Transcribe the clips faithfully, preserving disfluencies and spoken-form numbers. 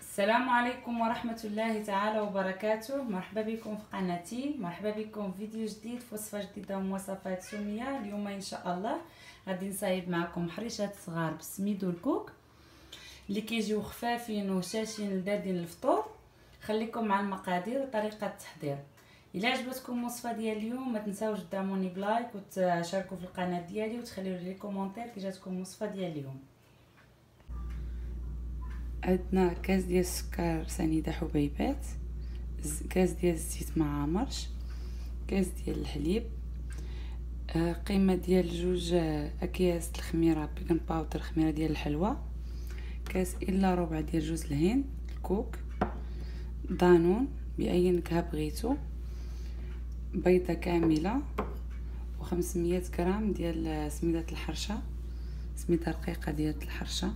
السلام عليكم ورحمة الله تعالى وبركاته. مرحبا بكم في قناتي، مرحبا بكم في فيديو جديد في وصفة جديدة من وصفات سمية. اليوم ان شاء الله غادي نصايب معكم حريشات صغار بالسميد والكوك اللي كيجيو خفافين وهشاشين لذاذين للفطور. خليكم مع المقادير وطريقة التحضير. الى عجبتكم الوصفه ديال اليوم ما تنساوش تدعموني بلايك وتشاركوا في القناه ديالي وتخليوا لي كومونتير كي جاتكم الوصفه ديال اليوم. عندنا كاس ديال السكر سنيده حبيبات، كاس ديال الزيت ما عامرش، كاس ديال الحليب، قيمه ديال جوج اكياس الخميره بيكن باودر خميره ديال الحلوى، كاس الا ربع ديال جوز الهند الكوك، دانون باي نكهه بغيتو، بيضه كامله وخمسمية غرام ديال سميده الحرشه، سميده رقيقه ديال الحرشه.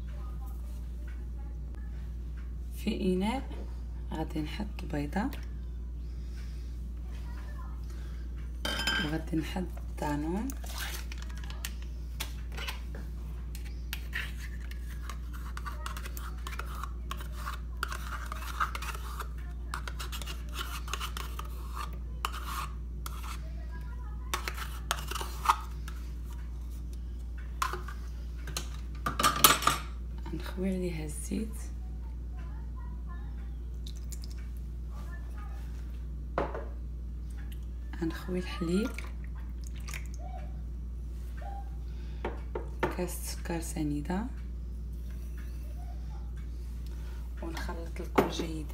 في اناء غادي نحط البيضه وغادي نحط الدانون نخوي عليها الزيت نخوي الحليب، كاس سكر سنيده ونخلط الكل جيدا.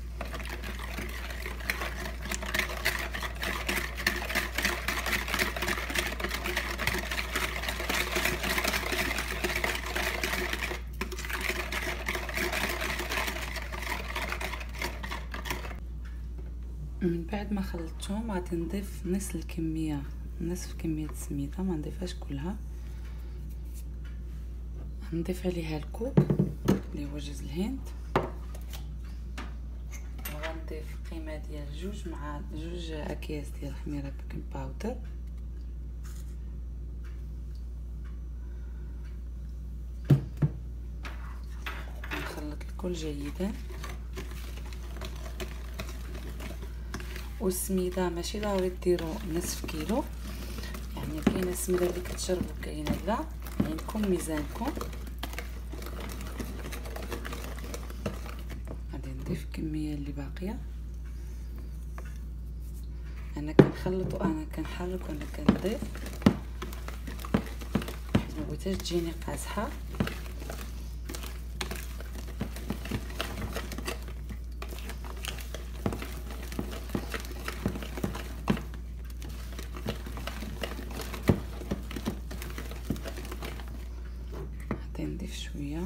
من بعد ما خلطتهم غادي نضيف نصف الكميه نصف كميه السميده، ما نضيفهاش كلها. نضيف عليها الكوك اللي هو جوز الهند، وغنضيف قيمه ديال جوج مع جوج اكياس ديال خميره بيكن باودر، نخلط الكل جيدا. والسميده ماشي ضروري ديروا نصف كيلو، يعني كاينه السميده اللي كتشربوا كاينه لا، عندكم ميزانكم. غادي نضيف الكميه اللي باقيه. انا كنخلط وانا كنحرك وانا كنضيف، ما بغيتهاش تجيني قاصحه. نضيف شويه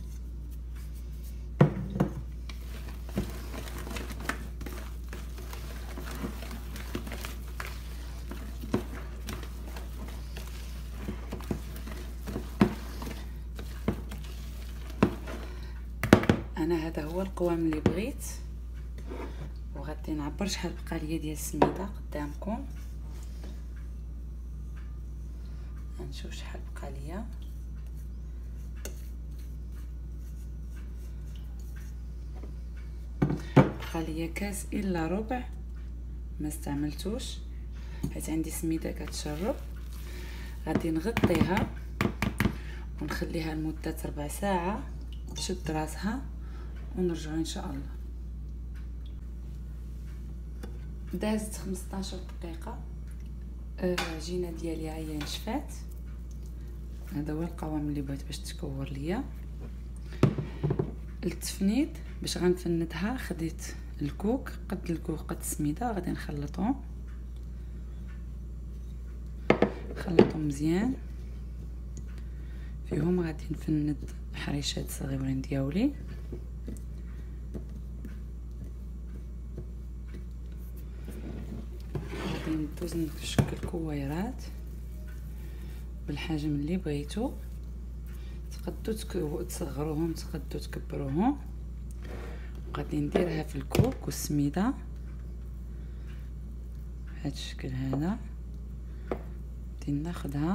انا هذا هو القوام اللي بغيت، وغادي نعبر شحال بقى ليا ديال السميده قدامكم. نشوف شحال بقى ليا. بقى ليا كاس الا ربع ما استعملتوش حيت عندي سميده كتشرب. غادي نغطيها ونخليها لمده ربع ساعه تشد راسها ونرجعوا ان شاء الله. دازت خمسطاش دقيقه، العجينه ديالي هي نشفات. هذا هو القوام اللي بغيت باش تكور ليا. التفنيد باش غنفندها خديت الكوك قد الكوك قد السميده، غادي نخلطهم نخلطهم مزيان فيهم. غادي نفند حريشات صغيورين ديالي. غادي ندوز نشكل كويرات بالحجم اللي بغيتو، تقدروا تصغروهم تقدروا تكبروهم. غادي نديرها في الكوك والسميده بهذا الشكل هذا. غادي ناخذها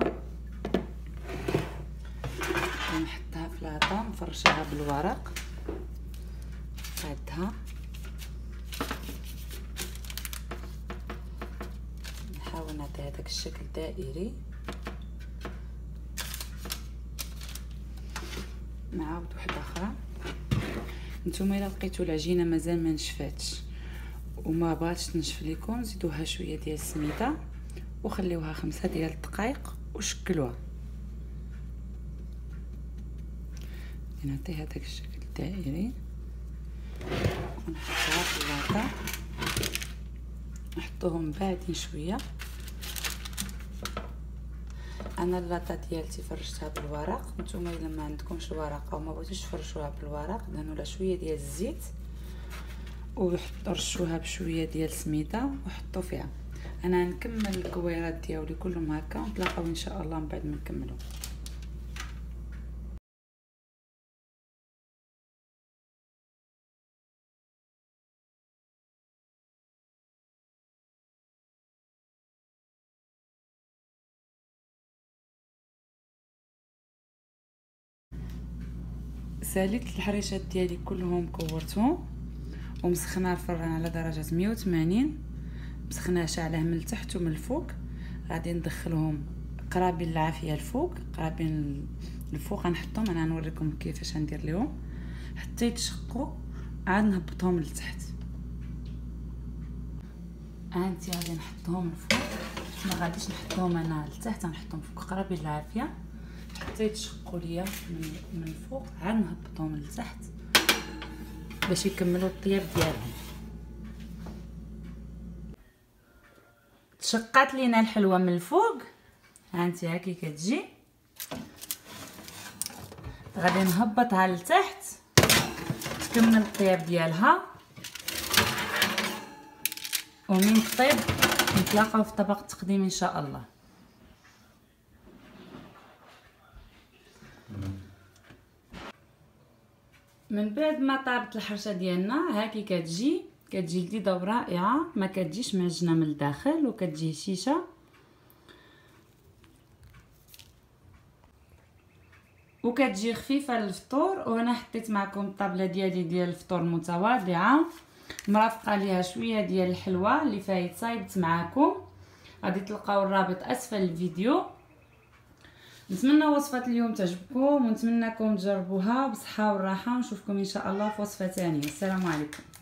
ونحطها في العطا، نفرشها بالورق قادها نحاول نعطي هذاك الشكل دائري. نعاود وحده اخرى. نتوما الا لقيتوا العجينه مازال ما نشفاتش وما بغاتش تنشف ليكم، زيدوها شويه ديال السميده وخليوها خمسة ديال الدقائق وشكلوها. نعطي هذاك الشكل الدائري ونحطها في اللاطه، نحطوهم باردين شويه. انا اللاطه ديالتي فرشتها بالورق، نتوما الا ما عندكمش الورق او ما بغيتوش تفرشوها بالورق دهنوا لها شويه ديال الزيت ورشوها بشويه ديال السميده وحطوا فيها. انا نكمل الكويرات ديالي كلهم هكا ونتلاقاو ان شاء الله من بعد ما نكملوا. ساليت الحريشات ديالي كلهم كورتهم ومسخنه الفران على درجه مية وثمانين، مسخناه شاعله من التحت ومن الفوق. غادي ندخلهم قرابين العافيه الفوق قرابين الفوق، غنحطهم انا نوريكم كيفاش ندير لهم حتى يتشقوا، عاد نهبطهم لتحت. هانتي غادي نحطهم الفوق، ما غاديش نحطهم انا لتحت، غنحطهم فوق قرابين العافيه حتى يتشقوا ليا من من الفوق، عاد نهبطهم لتحت باش يكملوا الطياب ديالهم. تشقات لينا الحلوه من الفوق، هانتي هاكي كتجي. غادي نهبطها لتحت تكمل الطياب ديالها، ومن طيب نتلاقاو في طبق التقديم ان شاء الله. من بعد ما طابت الحرشه ديالنا هاكي كتجي كتجي لذيذه ورائعه، ما كتجيش معجنه من الداخل وكتجي هشيشه. وكتجي خفيفه للفطور. وانا حطيت معكم الطابله ديالي ديال الفطور متواضعه مرافقه ليها شويه ديال الحلوه اللي فايت صايبت معكم. غادي تلقاو الرابط اسفل الفيديو. نتمنى وصفه اليوم تعجبكم ونتمنىكم تجربوها بصحه والراحه، ونشوفكم ان شاء الله في وصفه ثانيه. السلام عليكم.